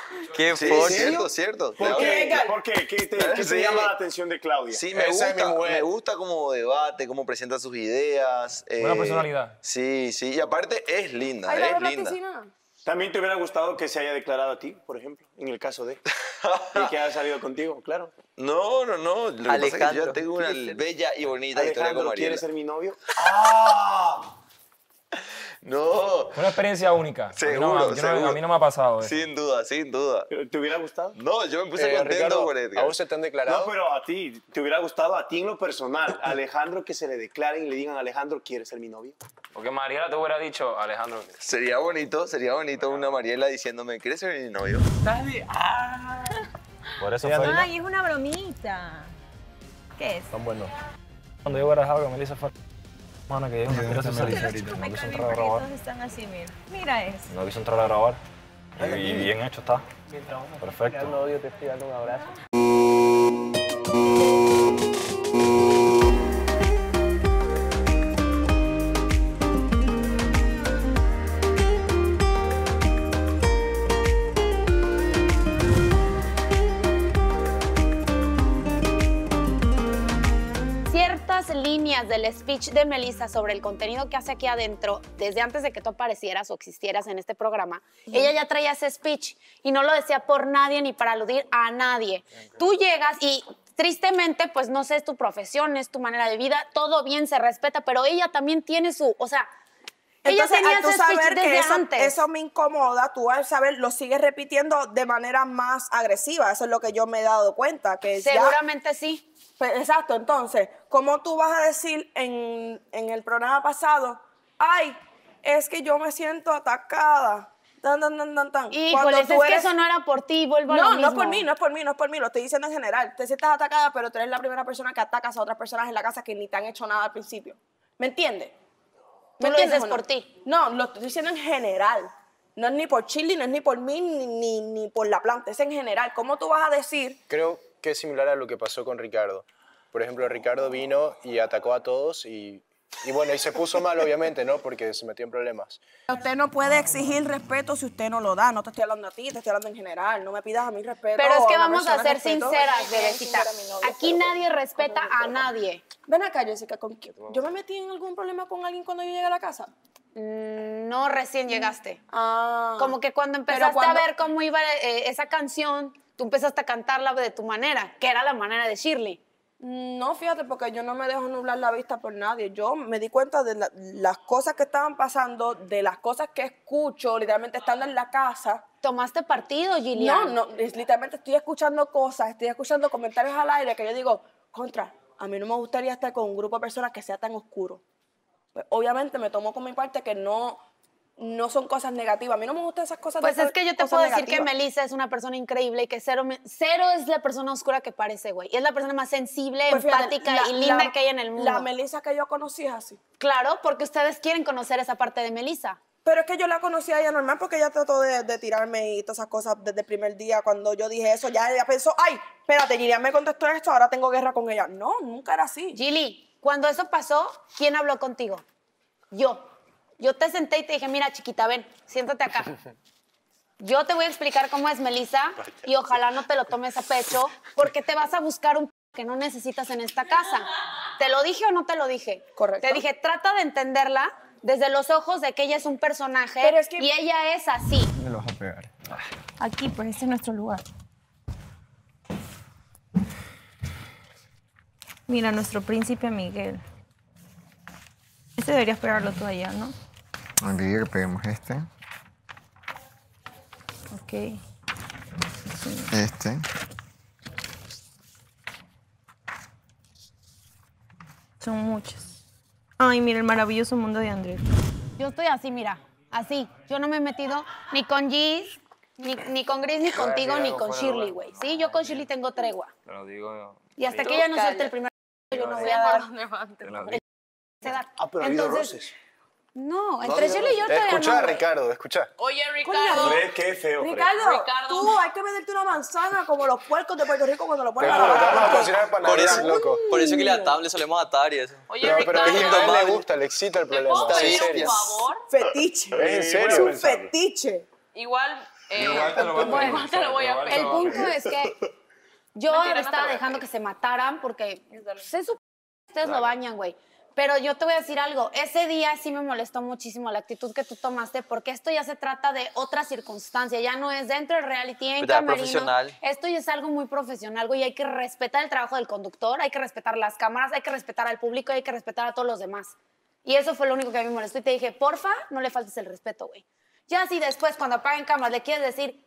Qué Sí, forro. cierto. ¿Por qué? ¿Qué te llama la atención de Claudia? Sí, Esa es mi mujer. me gusta cómo debate, cómo presenta sus ideas. Buena personalidad. Sí, y aparte es linda, Ay, es la linda. piscina. ¿También te hubiera gustado que se haya declarado a ti, por ejemplo, en el caso de y que haya salido contigo, claro? No. Lo que pasa es que yo Alejandro, ya tengo una bella y bonita historia con Alejandro, Mariela. ¿quieres ser mi novio? ¡Ah! No, Una experiencia única. seguro, A mí no me ha pasado eso. sin duda. ¿Te hubiera gustado? No, yo me puse contento Ricardo, por ¿a Edgar. vos se te han declarado? No, pero a ti, ¿te hubiera gustado a ti en lo personal, a Alejandro, que se le declaren y le digan, Alejandro, ¿quieres ser mi novio? Porque Mariela te hubiera dicho, Alejandro. Sería bonito una Mariela diciéndome, ¿quieres ser mi novio? Por eso fue Ay, es una bromita. ¿Qué es? tan bueno. Cuando yo hubiera dejado que Melissa fuera... Mano, que yo no quiero hacer Me No quiso caen entrar a bien porque grabar. todos están así, mira. Mira eso. No quiso entrar a grabar. Y bien hecho está. Perfecto. novio, te estoy dando un abrazo. Ciertas líneas del speech de Melissa sobre el contenido que hace aquí adentro, desde antes de que tú aparecieras o existieras en este programa, ella ya traía ese speech y no lo decía por nadie ni para aludir a nadie. Tú llegas y tristemente, pues no sé, es tu profesión, es tu manera de vida, todo bien, se respeta, pero ella también tiene su, o sea, ella Entonces, tenía al tú ese speech saber desde que eso, antes. eso me incomoda, tú al saber lo sigues repitiendo de manera más agresiva. Eso es lo que yo me he dado cuenta. Que ya- Seguramente sí. Pues, exacto, entonces, ¿cómo tú vas a decir en el programa pasado, ay, es que yo me siento atacada? Tan. Híjole, Cuando es tú que eso no era por ti, vuelvo a lo No, mismo. no es por mí, lo estoy diciendo en general. Te sientes atacada, pero tú eres la primera persona que atacas a otras personas en la casa que ni te han hecho nada al principio. ¿Me entiendes? Tú lo dices por ti. No, lo estoy diciendo en general. No es ni por Chili, no es ni por mí, ni por la planta, es en general. ¿Cómo tú vas a decir? Creo que es similar a lo que pasó con Ricardo. Por ejemplo, Ricardo vino y atacó a todos y bueno, y se puso mal, obviamente, ¿no? Porque se metió en problemas. Usted no puede exigir respeto si usted no lo da. No te estoy hablando a ti, te estoy hablando en general. No me pidas a mí respeto. Pero es que o una vamos a persona ser respeto. sinceras, Bebecita. Aquí nadie respeta a nadie. Ven acá, Jessica. ¿Yo me metí en algún problema con alguien cuando yo llegué a la casa? No recién llegaste. Ah. Como que cuando Pero empezaste cuando- a ver cómo iba esa canción, tú empezaste a cantarla de tu manera, que era la manera de Shirley. No, fíjate, porque yo no me dejo nublar la vista por nadie. Yo me di cuenta de las cosas que estaban pasando, de las cosas que escucho, literalmente estando en la casa. ¿Tomaste partido, Gillian? No, literalmente estoy escuchando cosas, estoy escuchando comentarios al aire que yo digo, a mí no me gustaría estar con un grupo de personas que sea tan oscuro. Pues, obviamente me tomo con mi parte que no son cosas negativas. A mí no me gustan esas cosas. Pues es que yo te cosas puedo decir que negativas. Melissa es una persona increíble y que cero es la persona oscura que parece, güey. Es la persona más sensible, Pues fíjate, empática y linda que hay en el mundo. La Melissa que yo conocí es así. Claro, porque ustedes quieren conocer esa parte de Melissa. Pero es que yo la conocí a ella normal porque ella trató de tirarme y todas esas cosas desde el primer día. Cuando yo dije eso, ya ella pensó, ay, espérate, Gillian me contestó esto, ahora tengo guerra con ella. No, nunca era así. Gilly, cuando eso pasó, ¿quién habló contigo? Yo. Yo te senté y te dije, mira, chiquita, ven, siéntate acá. Yo te voy a explicar cómo es Melissa y ojalá no te lo tomes a pecho porque te vas a buscar un que no necesitas en esta casa. ¿Te lo dije o no te lo dije? Correcto. Te dije, trata de entenderla desde los ojos de que ella es un personaje Pero es que- y ella es así. Me lo vas a pegar. Aquí, pues este es nuestro lugar. Mira, nuestro príncipe Miguel. Este deberías pegarlo tú allá, ¿no? Me pidió que peguemos este, Ok. este. Son muchos. Ay, mira el maravilloso mundo de Andrés. Yo estoy así, mira, así. Yo no me he metido ni con Gis, ni con Gris, ni contigo, decir ni algo con fuera de Shirley, lugar. güey. Sí, yo con Shirley tengo tregua. Te lo digo yo. Y hasta que ella no suelte el primer yo no voy a dar Te lo digo. esa edad. Ah, pero ha habido Entonces, roces. No, entre Shirley y yo todavía Escucha, no. Ricardo, escucha. Oye, Ricardo. Fred, qué feo, Fred. Ricardo, tú hay que venderte una manzana como los puercos de Puerto Rico cuando lo ponen Pero a vamos a lavar. cocinar para Por Navidad, eso, loco. por eso que le atamos, le solemos atar y eso. Oye, Pero Ricardo. a él le gusta, le excita el ¿Te problema. puedo Es en pedir un serio. favor? Fetiche. Es en Es serio. un fetiche. Igual Igual te lo voy a Bueno, pedir. te lo voy a Igual te El lo voy a punto pedir. es que yo Mentira, no te estaba voy a dejando que se mataran porque se supone que ustedes lo Claro. bañan, güey. Pero yo te voy a decir algo, ese día sí me molestó muchísimo la actitud que tú tomaste porque esto ya se trata de otra circunstancia, ya no es dentro del reality, en Ya camerino. profesional. Esto ya es algo muy profesional, güey, hay que respetar el trabajo del conductor, hay que respetar las cámaras, hay que respetar al público, hay que respetar a todos los demás. Y eso fue lo único que a mí me molestó y te dije, porfa, no le faltes el respeto, güey. Ya si después cuando apaguen cámaras le quieres decir,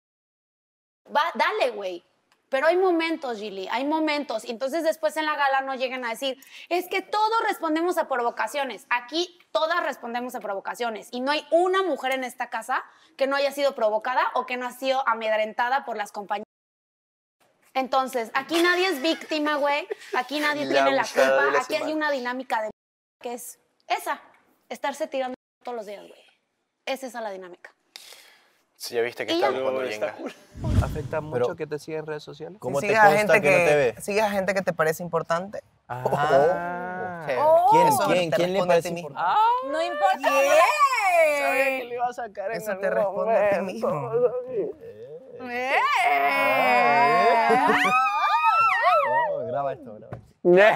dale, güey. Pero hay momentos, Gili, hay momentos. Y entonces después en la gala no lleguen a decir, es que todos respondemos a provocaciones. Aquí todas respondemos a provocaciones. Y no hay una mujer en esta casa que no haya sido provocada o que no ha sido amedrentada por las compañías. Entonces, aquí nadie es víctima, güey. Aquí nadie La tiene la buscada de culpa. la Aquí hay semana. una dinámica de que es esa, estarse tirando todos los días, güey. Es esa la dinámica. Sí, ya viste que Y está ya. jugando Pero está Jenga. cool. ¿Afecta mucho Pero- que te siga en redes sociales? ¿Cómo te Sigues a consta gente que no te ve? Sigues a gente que te parece importante. Ah. ¿Quién? Eso ¿Quién? te ¿Quién le responde a parece ti mismo. importante? No importa. Sabía que le iba a sacar en Eso te algún responde a ti momento. mismo. Oh, graba esto, graba esto.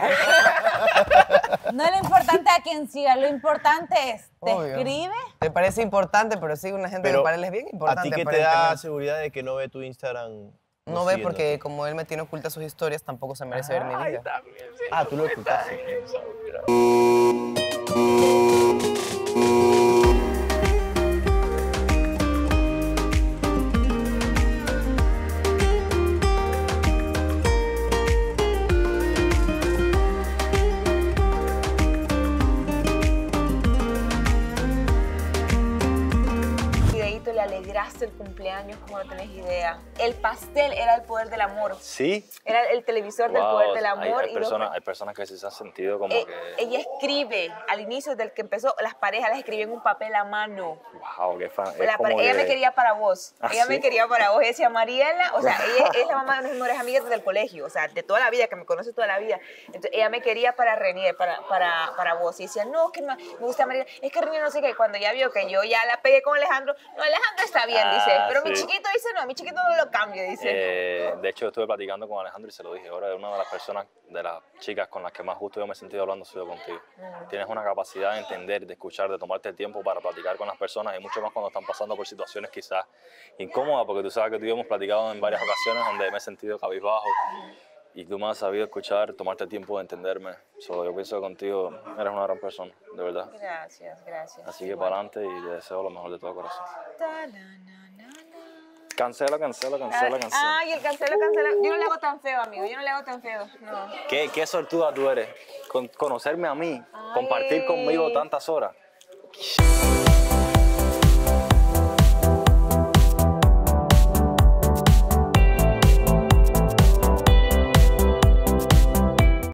No es lo importante a quien siga, lo importante es, ¿te Obvio. escribe? Te parece importante, pero sigue una gente Pero que para él es bien ¿A importante. ti qué te da aparentemente. seguridad de que no ve tu Instagram? No ve siguiéndote? porque como él me tiene ocultas sus historias, tampoco se merece ver mi vida. Ah, tú lo ocultaste. Videíto, le alegraste el cumpleaños como no tenés idea. El pastel era el poder del amor. Sí. Era el televisor del poder del amor. Hay y luego- personas que sí se han sentido como que... ella escribe, al inicio del que empezó, las parejas las escribían en un papel a mano. Wow, qué fan. Es como Ella que- me quería para vos. ¿Ah, Ella sí? me quería para vos. Ella decía, Mariela, o sea, ella es la mamá de mis mejores amigas desde el colegio, o sea, de toda la vida, que me conoce toda la vida. Entonces, ella me quería para Renier, para vos. Y decía, no, que me gusta Mariela. Es que Renier no sé qué. Cuando ya vio que yo ya la pegué con Alejandro, no, Alejandro está bien, dice. Pero mi sí. chiquito dice, no, mi chiquito no lo cambio, dice. De hecho, estuve platicando con Alejandro y se lo dije. Ahora, una de las personas, de las chicas con las que más justo yo me he sentido hablando ha sido contigo. Tienes una capacidad de entender, de escuchar, de tomarte el tiempo para platicar con las personas y mucho más cuando están pasando por situaciones quizás incómodas, porque tú sabes que tú y yo hemos platicado en varias ocasiones donde me he sentido cabizbajo y tú me has sabido escuchar, tomarte el tiempo de entenderme. Yo pienso que contigo eres una gran persona, de verdad. Gracias, gracias. Así que para adelante y te deseo lo mejor de todo corazón. Cancela. Ay, el cancelo. Yo no le hago tan feo, amigo. Yo no le hago tan feo. No. ¿Qué sortuda tú eres? Conocerme a mí, compartir conmigo tantas horas.